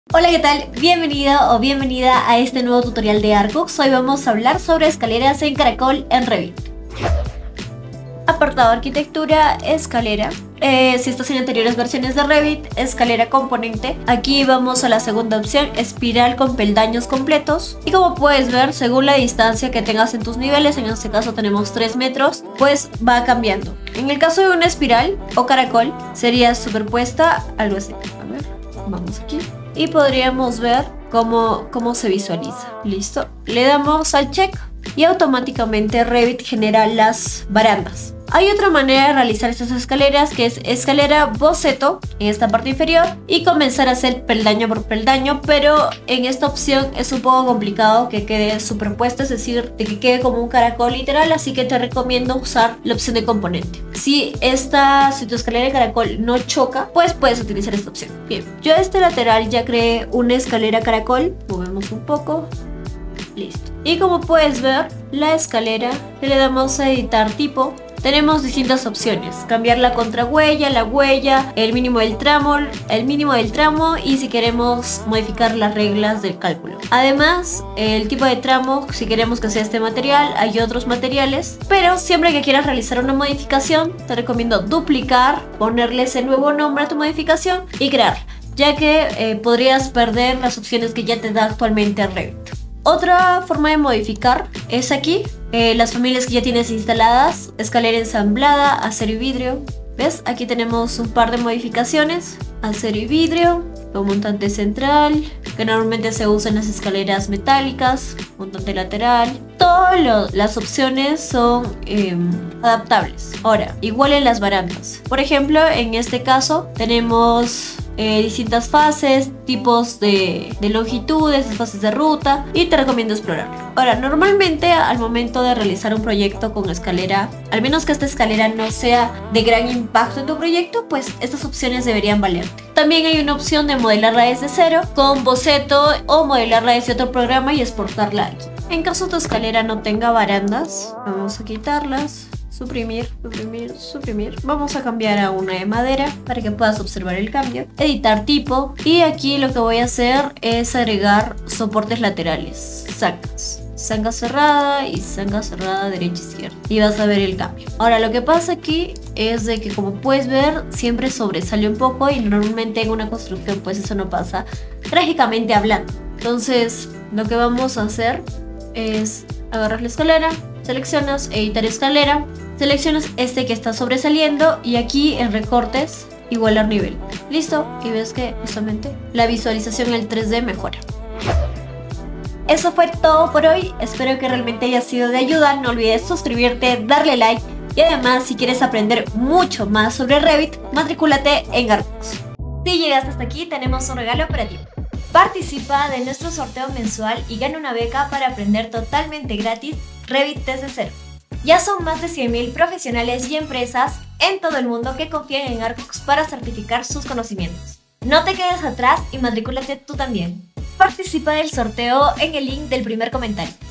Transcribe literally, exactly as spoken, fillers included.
Hola, ¿qué tal? Bienvenido o bienvenida a este nuevo tutorial de ArcGooks. Hoy vamos a hablar sobre escaleras en caracol en Revit. Apartado arquitectura, escalera. Eh, si estás en anteriores versiones de Revit, escalera componente. Aquí vamos a la segunda opción, espiral con peldaños completos. Y como puedes ver, según la distancia que tengas en tus niveles, en este caso tenemos tres metros, pues va cambiando. En el caso de una espiral o caracol, sería superpuesta, algo así. A ver, vamos aquí. Y podríamos ver cómo, cómo se visualiza. Listo. Le damos al check y automáticamente Revit genera las barandas. Hay otra manera de realizar estas escaleras, que es escalera boceto en esta parte inferior y comenzar a hacer peldaño por peldaño, pero en esta opción es un poco complicado que quede superpuesta, es decir, de que quede como un caracol literal, así que te recomiendo usar la opción de componente. Si esta, si tu escalera de caracol no choca, pues puedes utilizar esta opción. Bien, yo a este lateral ya creé una escalera caracol, movemos un poco. Listo. Y como puedes ver, la escalera, le damos a editar tipo. Tenemos distintas opciones, cambiar la contrahuella, la huella, el mínimo del tramo, el mínimo del tramo y si queremos modificar las reglas del cálculo. Además, el tipo de tramo, si queremos que sea este material, hay otros materiales, pero siempre que quieras realizar una modificación, te recomiendo duplicar, ponerle ese nuevo nombre a tu modificación y crearla, ya que eh, podrías perder las opciones que ya te da actualmente Revit. Otra forma de modificar es aquí, eh, las familias que ya tienes instaladas, escalera ensamblada, acero y vidrio. ¿Ves? Aquí tenemos un par de modificaciones, acero y vidrio, con montante central, que normalmente se usa en las escaleras metálicas, montante lateral. Todas las opciones son eh, adaptables. Ahora, igual en las barandas. Por ejemplo, en este caso tenemos Eh, distintas fases, tipos de, de longitudes, fases de ruta y te recomiendo explorarlo. Ahora, normalmente al momento de realizar un proyecto con escalera, al menos que esta escalera no sea de gran impacto en tu proyecto, pues estas opciones deberían valerte. También hay una opción de modelarla desde cero con boceto o modelarla desde otro programa y exportarla aquí. En caso tu escalera no tenga barandas, vamos a quitarlas. Suprimir, suprimir, suprimir. Vamos a cambiar a una de madera para que puedas observar el cambio. Editar tipo. Y aquí lo que voy a hacer es agregar soportes laterales. Zancas. Zanja cerrada y zanja cerrada derecha izquierda. Y vas a ver el cambio. Ahora lo que pasa aquí es de que, como puedes ver, siempre sobresale un poco y normalmente en una construcción pues eso no pasa, trágicamente hablando. Entonces lo que vamos a hacer es agarrar la escalera, seleccionas editar escalera, seleccionas este que está sobresaliendo y aquí en recortes igualar nivel. Listo, y ves que justamente la visualización en el tres D mejora. Eso fue todo por hoy, espero que realmente haya sido de ayuda. No olvides suscribirte, darle like y además si quieres aprender mucho más sobre Revit, matricúlate en ArcGooks. Si llegaste hasta aquí, tenemos un regalo para ti. Participa de nuestro sorteo mensual y gana una beca para aprender totalmente gratis Revit desde cero. Ya son más de cien mil profesionales y empresas en todo el mundo que confían en ArcGooks para certificar sus conocimientos. No te quedes atrás y matricúlate tú también. Participa del sorteo en el link del primer comentario.